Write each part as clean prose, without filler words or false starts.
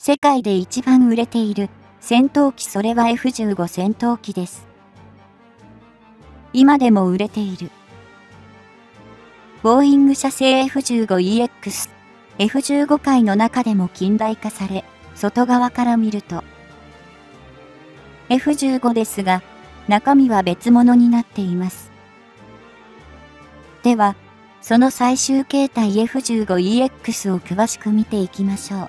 世界で一番売れている戦闘機、それは F-15 戦闘機です。今でも売れている。ボーイング社製 F-15EX、F-15 界の中でも近代化され、外側から見ると F-15 ですが、中身は別物になっています。では、その最終形態 F-15EX を詳しく見ていきましょう。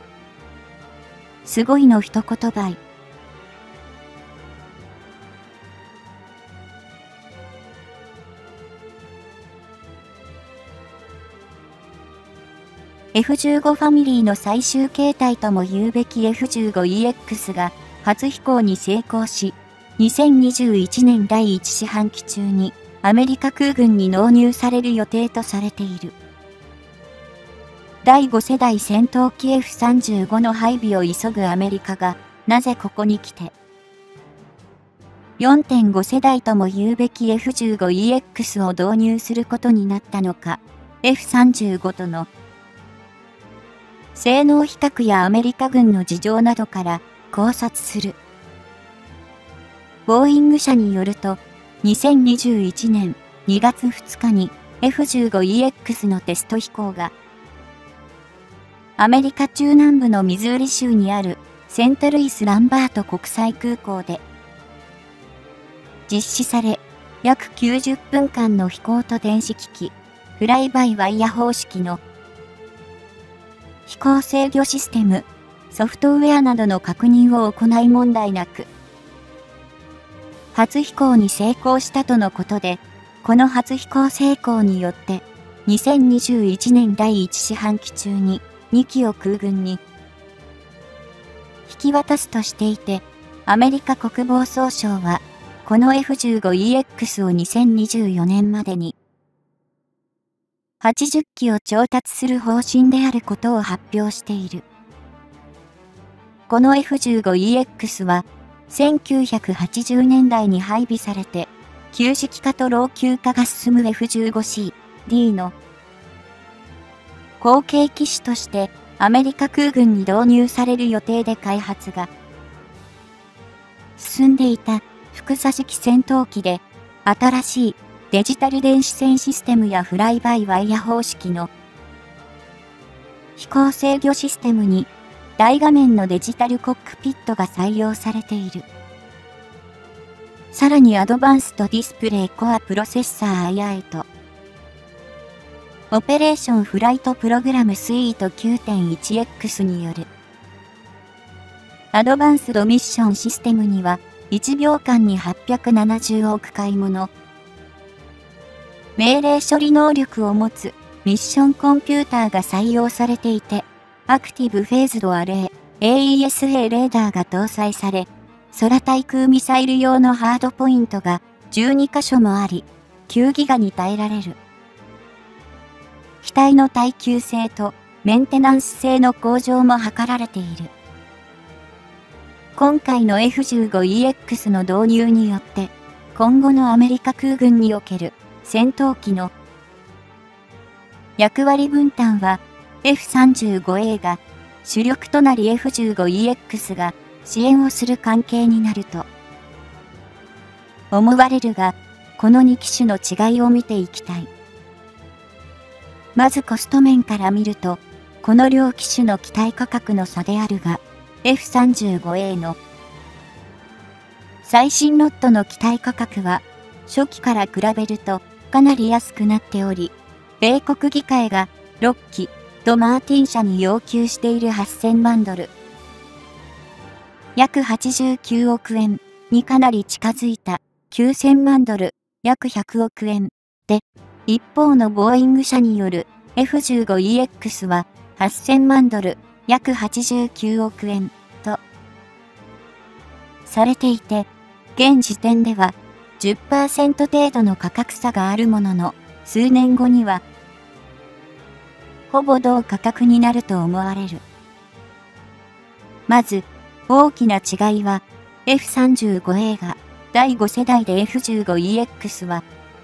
すごいの一言倍。F-15 ファミリーの最終形態とも言うべき F-15EX が初飛行に成功し、2021年第1四半期中にアメリカ空軍に納入される予定とされている。第5世代戦闘機 F-35 の配備を急ぐアメリカが、なぜここに来て 4.5 世代とも言うべき F-15EX を導入することになったのか、F-35 との性能比較やアメリカ軍の事情などから考察する。ボーイング社によると、2021年2月2日に F-15EX のテスト飛行が、アメリカ中南部のミズーリ州にあるセントルイス・ランバート国際空港で実施され、約90分間の飛行と電子機器、フライバイワイヤ方式の飛行制御システム、ソフトウェアなどの確認を行い問題なく、初飛行に成功したとのことで、この初飛行成功によって、2021年第1四半期中に2機を空軍に引き渡すとしていて、アメリカ国防総省は、この F-15EX を2024年までに80機を調達する方針であることを発表している。この F-15EX は、1980年代に配備されて、旧式化と老朽化が進む F-15C、D の後継機種としてアメリカ空軍に導入される予定で開発が進んでいた複座式戦闘機で、新しいデジタル電子戦システムやフライバイワイヤ方式の飛行制御システムに大画面のデジタルコックピットが採用されている。さらにアドバンストディスプレイコアプロセッサー IA オペレーションフライトプログラムスイート 9.1X によるアドバンスドミッションシステムには1秒間に870億回もの命令処理能力を持つミッションコンピューターが採用されていて、アクティブフェーズドアレイ AESA レーダーが搭載され、空対空ミサイル用のハードポイントが12カ所もあり、9ギガに耐えられる。機体の耐久性とメンテナンス性の向上も図られている。今回の F-15EX の導入によって、今後のアメリカ空軍における戦闘機の役割分担は F-35A が主力となり F-15EX が支援をする関係になると思われるが、この2機種の違いを見ていきたい。まずコスト面から見ると、この両機種の機体価格の差であるが、F-35A の最新ロットの機体価格は初期から比べるとかなり安くなっており、米国議会が6機とマーティン社に要求している8000万ドル、約89億円にかなり近づいた9000万ドル、約100億円で、一方のボーイング社による F-15EX は8000万ドル、約89億円とされていて、現時点では 10% 程度の価格差があるものの、数年後にはほぼ同価格になると思われる。まず、大きな違いは F-35A が第5世代で F-15EX は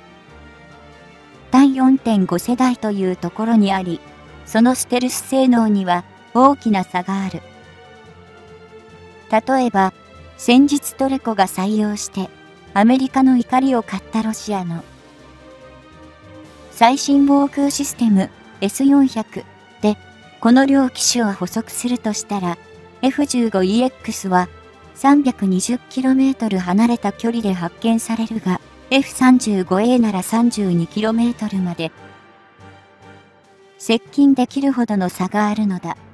第 4.5 世代というところにあり、そのステルス性能には大きな差がある。 例えば、先日トルコが採用してアメリカの怒りを買ったロシアの最新防空システム S400 でこの両機種を捕捉するとしたら F15EX は 320km 離れた距離で発見されるが F35A なら 32km まで接近できるほどの差があるのだ。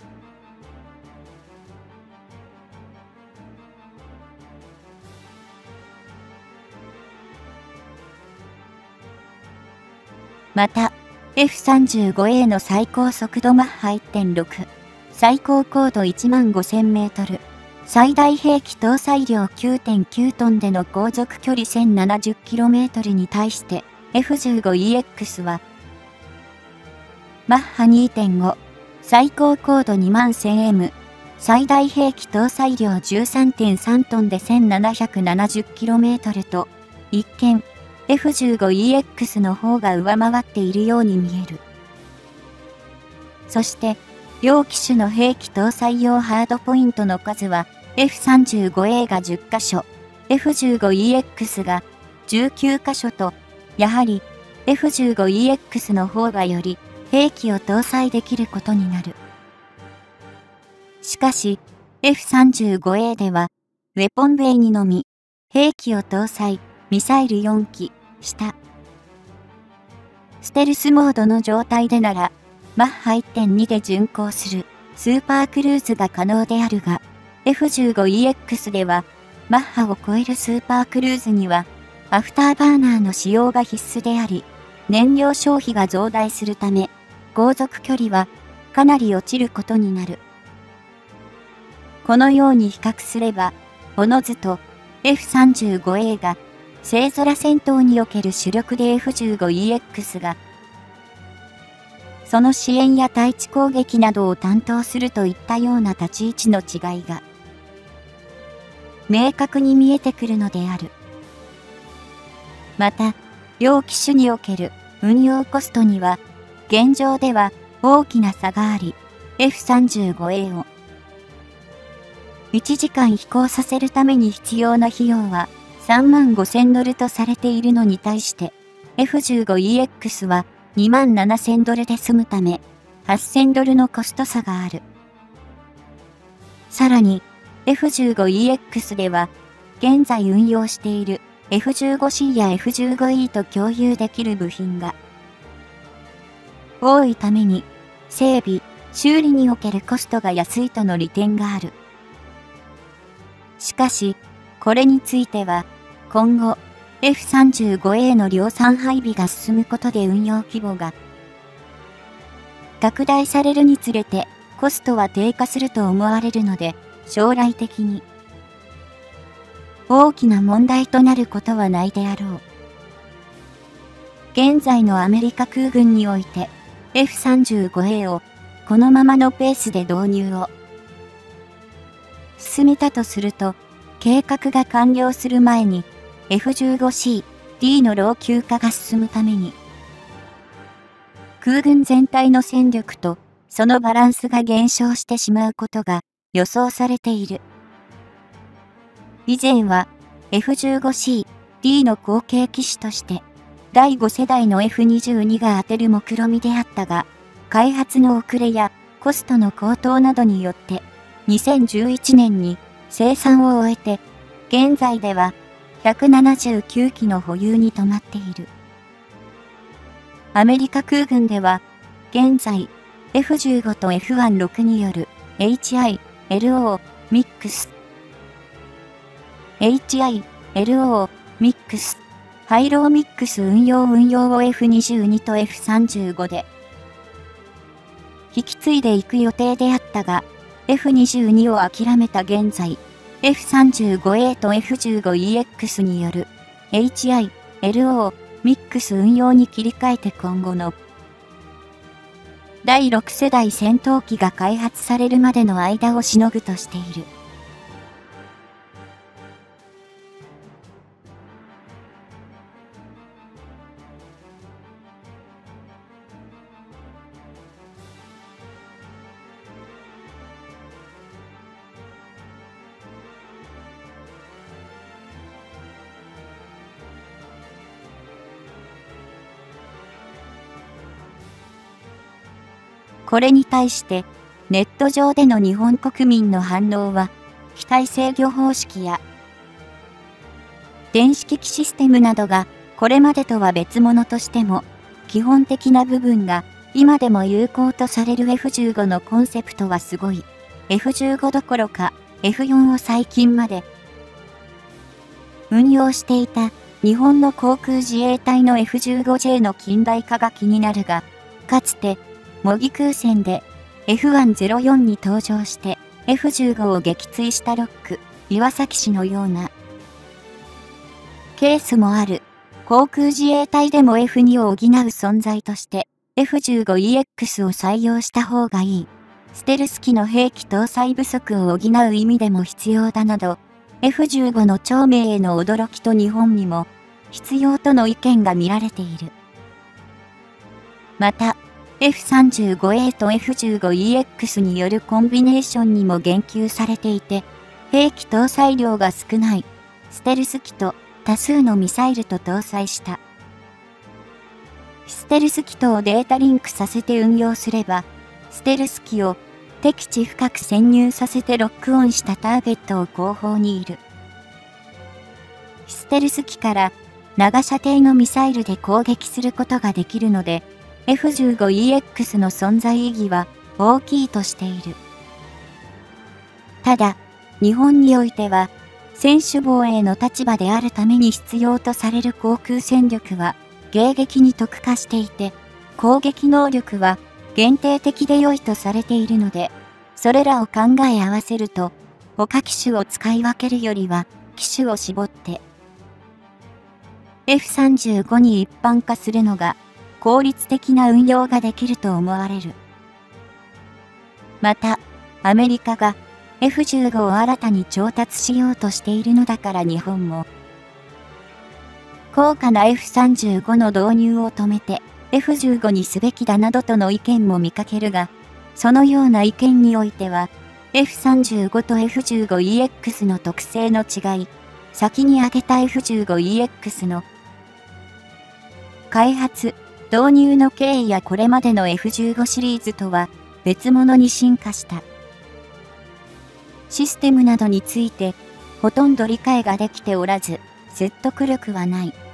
また、F35A の最高速度マッハ 1.6、最高高度15000メートル、最大兵器搭載量 9.9 トンでの航続距離 1070km に対して F15EX は、マッハ 2.5、最高高度 21000m、最大兵器搭載量 13.3 トンで 1770km と、一見、F15EX の方が上回っているように見える。そして、両機種の兵器搭載用ハードポイントの数は F35A が10カ所、F15EX が19カ所と、やはり F15EX の方がより兵器を搭載できることになる。しかし、F35A では、ウェポンベイにのみ、兵器を搭載、ミサイル4機、した。ステルスモードの状態でなら、マッハ 1.2 で巡航するスーパークルーズが可能であるが、F15EX では、マッハを超えるスーパークルーズには、アフターバーナーの使用が必須であり、燃料消費が増大するため、航続距離はかなり落ちることになる。このように比較すれば、おのずと F35A が星空戦闘における主力で F15EX が、その支援や対地攻撃などを担当するといったような立ち位置の違いが、明確に見えてくるのである。また、両機種における運用コストには、現状では大きな差があり、F35A を1時間飛行させるために必要な費用は$35,000とされているのに対して、F15EX は$27,000で済むため、$8,000のコスト差がある。さらに、F15EX では、現在運用している F15C や F15E と共有できる部品が多いために、整備、修理におけるコストが安いとの利点がある。しかし、これについては、今後、F35A の量産配備が進むことで運用規模が拡大されるにつれてコストは低下すると思われるので、将来的に大きな問題となることはないであろう。現在のアメリカ空軍において F35A をこのままのペースで導入を進めたとすると、計画が完了する前にF15C、D の老朽化が進むために、空軍全体の戦力とそのバランスが減少してしまうことが予想されている。以前は F15C、D の後継機種として第5世代の F22 が当てる目論見であったが、開発の遅れやコストの高騰などによって2011年に生産を終えて、現在では179機の保有に止まっている。アメリカ空軍では、現在 F15 と F16 による HI-LO ミックス、HI-LO ミックス、ハイローミックス運用を F22 と F35 で引き継いでいく予定であったが、F22 を諦めた現在、F35A と F15EX による HI-LO ミックス運用に切り替えて今後の第6世代戦闘機が開発されるまでの間をしのぐとしている。 これに対して、ネット上での日本国民の反応は、機体制御方式や電子機器システムなどがこれまでとは別物としても、基本的な部分が今でも有効とされる F15 のコンセプトはすごい。F15 どころか F4 を最近まで運用していた日本の航空自衛隊の F15J の近代化が気になるが、かつて模擬空戦で F104 に登場して F15 を撃墜したロック、岩崎氏のようなケースもある。航空自衛隊でも F2 を補う存在として F15EX を採用した方がいい。ステルス機の兵器搭載不足を補う意味でも必要だなど、F15 の長命への驚きと日本にも必要との意見が見られている。また、F35A と F15EX によるコンビネーションにも言及されていて、兵器搭載量が少ないステルス機と多数のミサイルと搭載した。ステルス機とをデータリンクさせて運用すれば、ステルス機を敵地深く潜入させてロックオンしたターゲットを後方にいる。ステルス機から長射程のミサイルで攻撃することができるので、F15EX の存在意義は大きいとしている。ただ、日本においては、専守防衛の立場であるために必要とされる航空戦力は迎撃に特化していて、攻撃能力は限定的で良いとされているので、それらを考え合わせると、他機種を使い分けるよりは、機種を絞って、F35 に一般化するのが、効率的な運用ができると思われる。また、アメリカが F15 を新たに調達しようとしているのだから日本も、高価な F35 の導入を止めて F15 にすべきだなどとの意見も見かけるが、そのような意見においては、F35 と F15EX の特性の違い、先に挙げた F15EX の開発、導入の経緯やこれまでの F15 シリーズとは別物に進化したシステムなどについてほとんど理解ができておらず説得力はない。